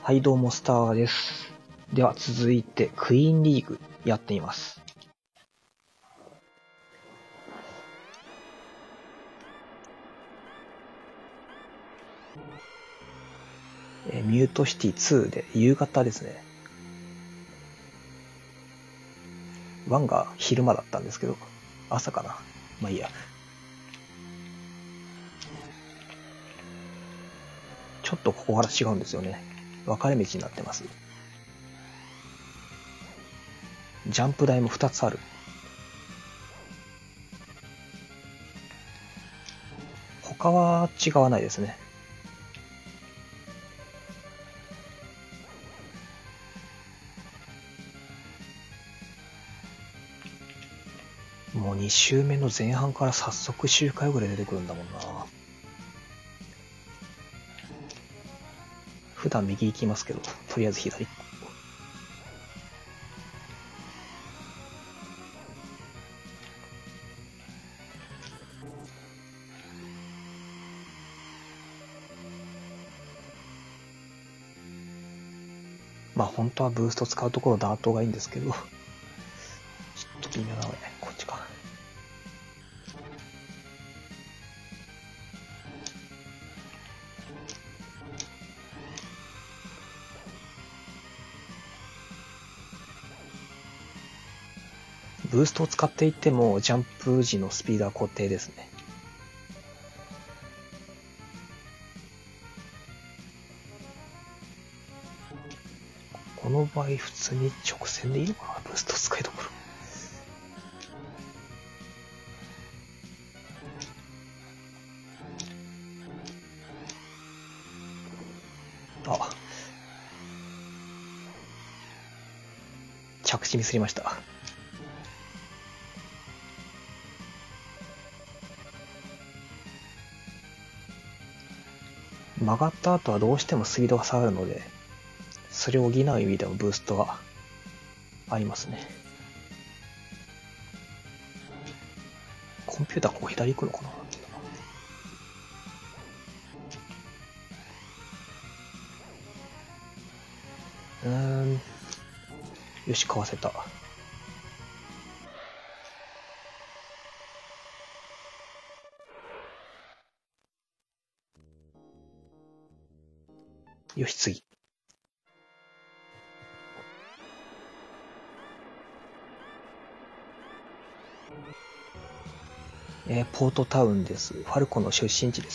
はい、どうも、スターです。では、続いて、クイーンリーグやってみます。ミュートシティ2で夕方ですね。1が昼間だったんですけど、朝かな。まあいいや。ちょっとここから違うんですよね。分かれ道になってます。ジャンプ台も2つある。他は違わないですね。もう2周目の前半から早速周回ぐらい出てくるんだもんな。普段右行きますけど、とりあえず左。まあ本当はブースト使うところダートがいいんですけど、ちょっと微妙なので、こっちか。ブーストを使っていてもジャンプ時のスピードは固定ですね。この場合普通に直線でいいのかな、ブースト使いどころ。あ、着地ミスりました。曲がった後はどうしてもスピードが下がるので、それを補う意味でもブーストがありますね。コンピューターここ左行くのかな。よし、かわせた。よし、次。ポートタウンです。ファルコの出身地です。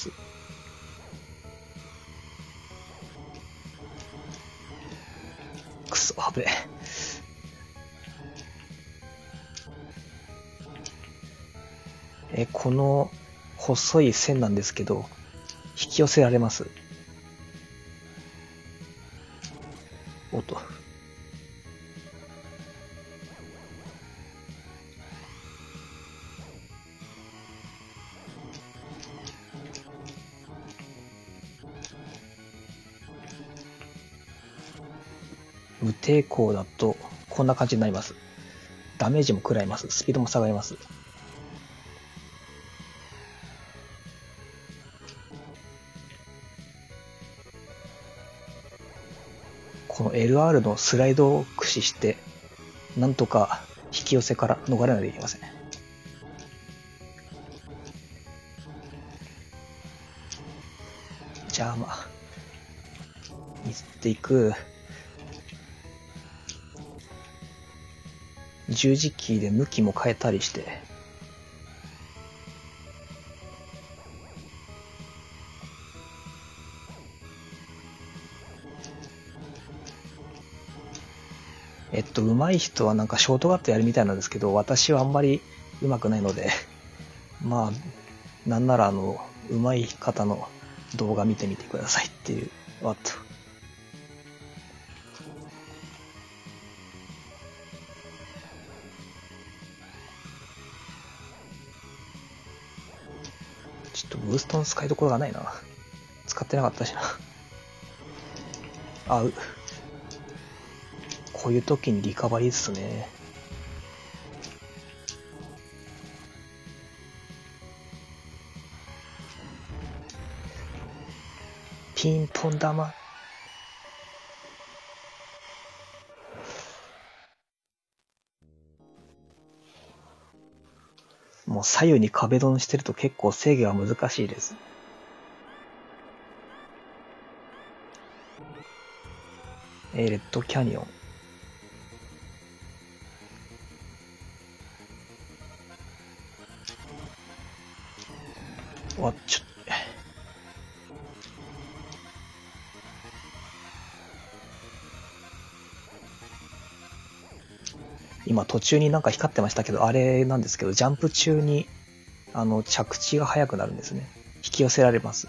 くそ、危ねえ。この細い線なんですけど、引き寄せられます。おっと。無抵抗だとこんな感じになります。ダメージも食らいます。スピードも下がります。この LR のスライドを駆使してなんとか引き寄せから逃れないといけません。じゃあまあ譲っていく。十字キーで向きも変えたりして、上手い人はなんかショートカットやるみたいなんですけど、私はあんまり上手くないので、まあなんなら上手い方の動画見てみてくださいっていう。あとちょっとブーストの使いどころがないな。使ってなかったしな。あう。こういう時にリカバリーっすね。ピンポン玉。 もう左右に壁ドンしてると結構制御が難しいです。レッドキャニオン。今途中になんか光ってましたけど、あれなんですけど、ジャンプ中に、着地が速くなるんですね。引き寄せられます。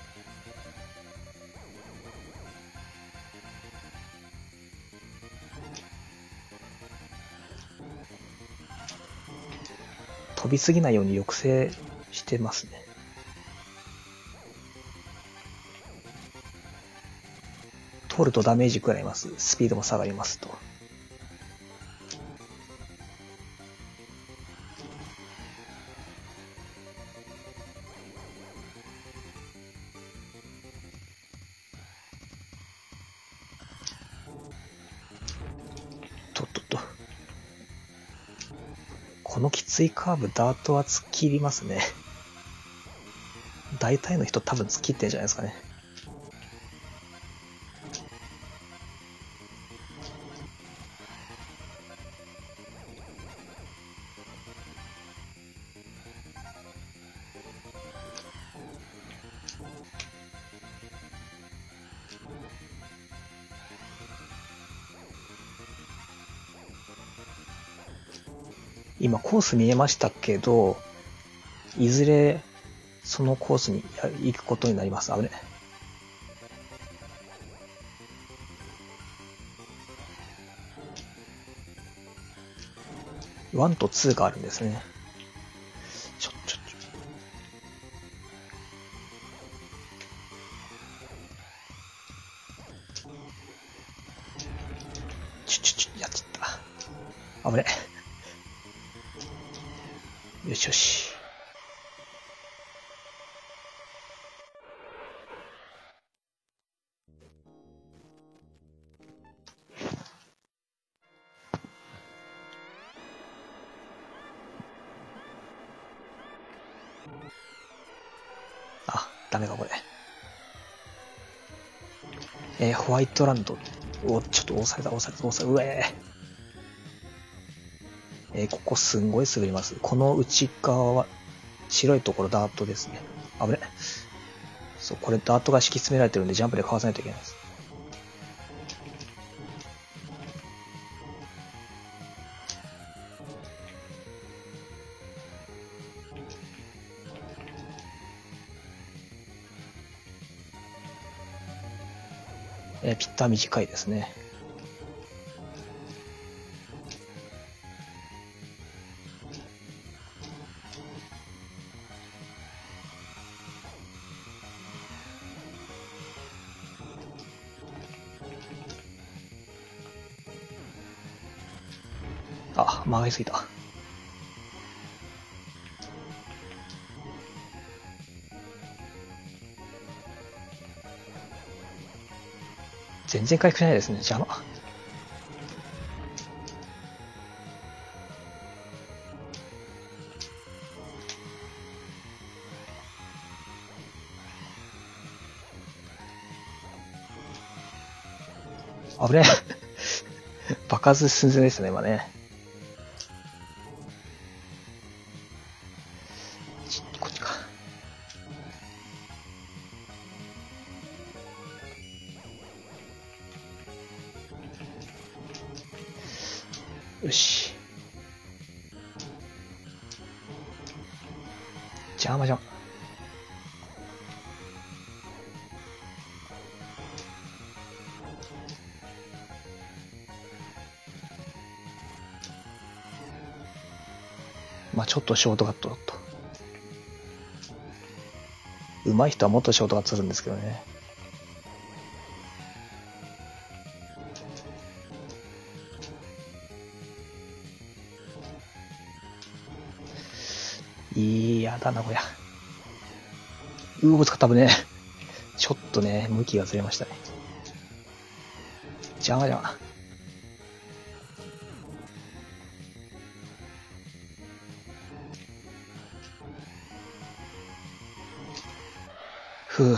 飛びすぎないように抑制してますね。通るとダメージ食らいます。スピードも下がりますと。このきついカーブ、ダートは突っ切りますね。大体の人多分突っ切ってんじゃないですかね。今コース見えましたけど、いずれそのコースに行くことになります。危ね。1と2があるんですね。やっちゃった。危ね。よしよし。あ、ダメかこれ。ホワイトランド。お、ちょっと押された。うえここすんごい滑ります。この内側は、白いところダートですね。危ね。そう、これダートが敷き詰められてるんでジャンプでかわさないといけないです。ピッター短いですね。あ、曲がりすぎた。全然回復しないですね。邪魔。危ねえ。爆発寸前ですね、今ね。こっちか。よし。邪魔じゃん。まあちょっとショートカットだと。上手い人はもっとショートカットするんですけどね。いやだな、こりゃ。ぶつかったぶね。ちょっとね、向きがずれましたね。邪魔。 ふう。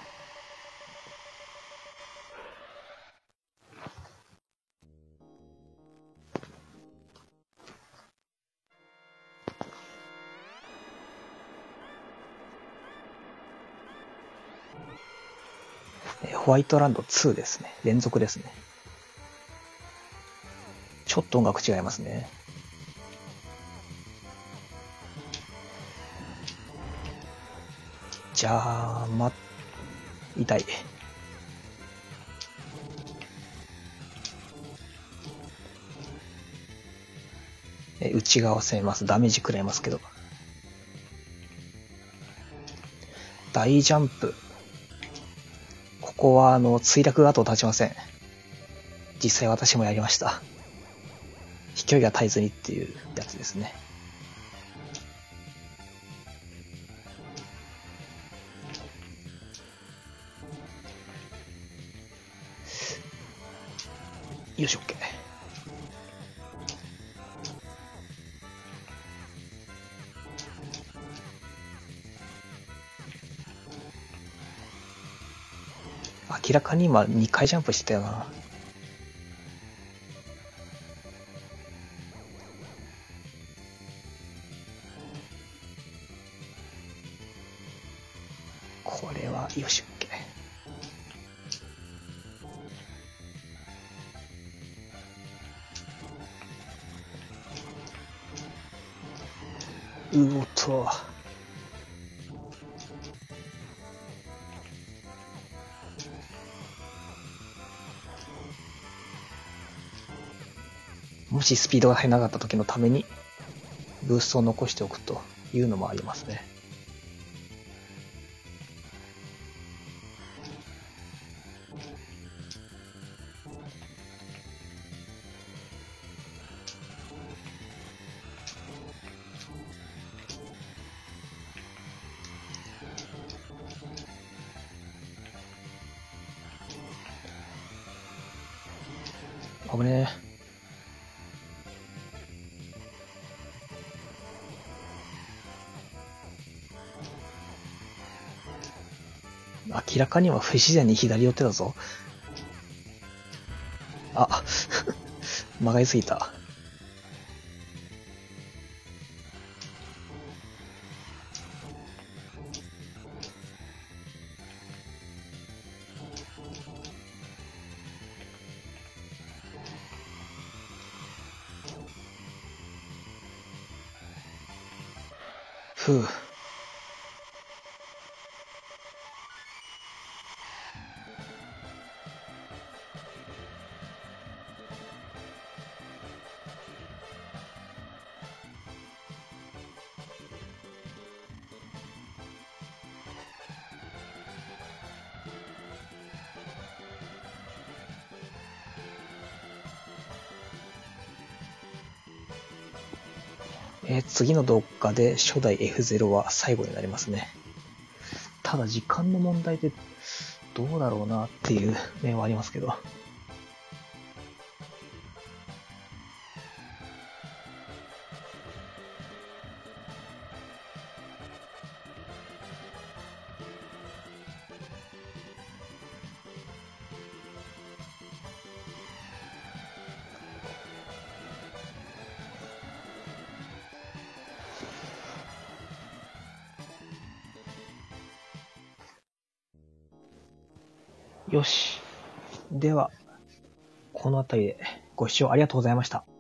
ホワイトランド2ですね。連続ですね。ちょっと音楽違いますね。じゃあ、痛い。内側攻めます。ダメージ食らいますけど。大ジャンプ。ここは墜落が後を絶ちません。実際私もやりました。飛距離が絶えずにっていうやつですね。よし、OK。明らかに今2回ジャンプしてたよな。これは、よし、OK。うおっと。もしスピードが足りなかった時のために、ブーストを残しておくというのもありますね。危ねえ。明らかには不自然に左寄ってたぞ。あ、曲がりすぎた。ふう。次の動画で初代 F0 は最後になりますね。ただ時間の問題でどうだろうなっていう面はありますけど。よし。では、この辺りでご視聴ありがとうございました。